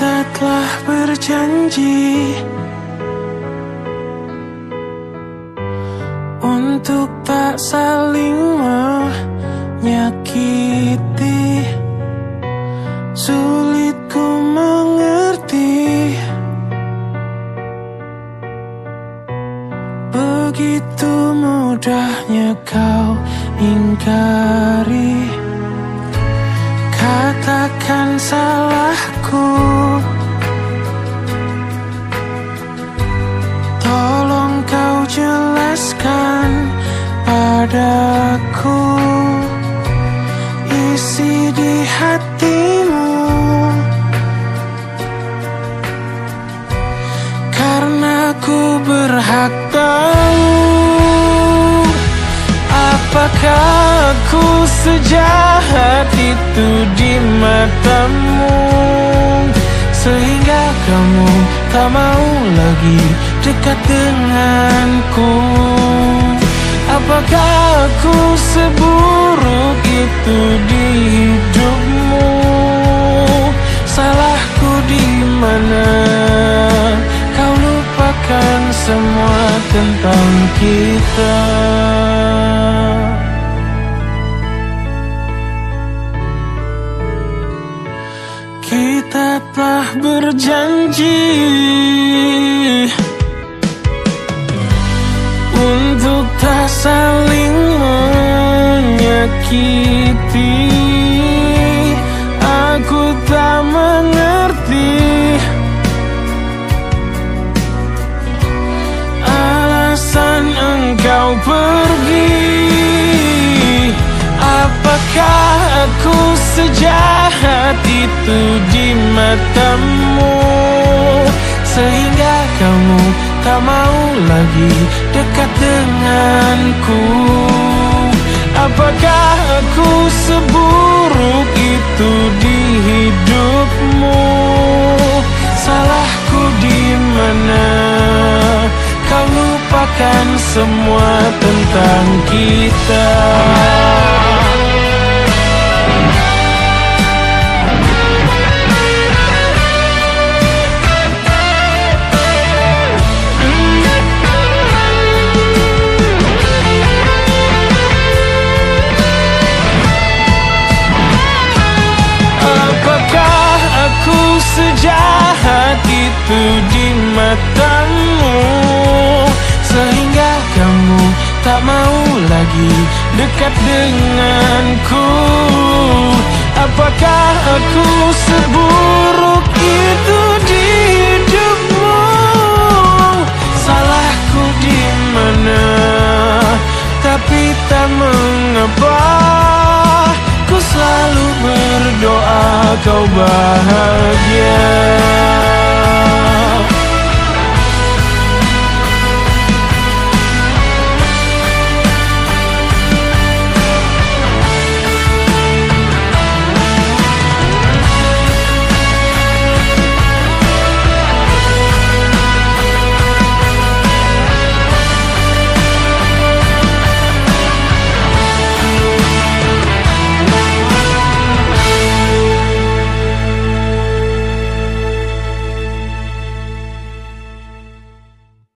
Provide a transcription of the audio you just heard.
Kita telah berjanji untuk tak saling menyakiti. Sulit ku mengerti, begitu mudahnya kau ingkari. Katakan salahku, tolong kau jelaskan padaku isi di hatimu, karena ku berhak tahu. Apakah aku sejahat itu di matamu, sehingga kamu tak mau lagi dekat denganku? Apakah aku seburuk itu di hidupmu? Salahku di mana? Kau lupakan semua tentang kita. Kita telah berjanji untuk tak saling menyakiti. Aku tak mengerti alasan engkau pergi. Apakah aku sejahat itu di matamu, sehingga kamu tak mau lagi dekat denganku? Apakah aku seburuk itu di hidupmu? Salahku di mana? Kau lupakan semua tentang kita. Sejahat itu di matamu, sehingga kamu tak mau lagi dekat denganku? Apakah aku seburuk itu di hidupmu? Salahku di mana? Tapi tak mengapa, ku selalu berdoa kau bahagia.